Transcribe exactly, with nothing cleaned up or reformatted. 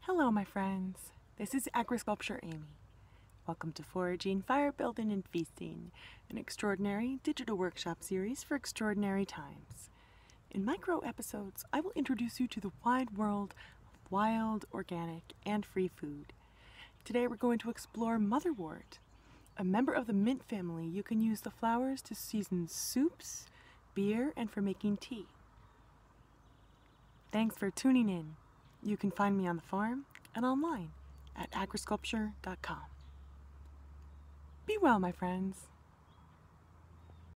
Hello my friends, this is Agrisculpture Amy. Welcome to Foraging, Firebuilding, and Feasting, an extraordinary digital workshop series for extraordinary times. In micro episodes, I will introduce you to the wide world of wild, organic, and free food. Today we're going to explore motherwort. A member of the mint family, you can use the flowers to season soups, beer, and for making tea. Thanks for tuning in. You can find me on the farm and online at agrisculpture dot com. Be well, my friends.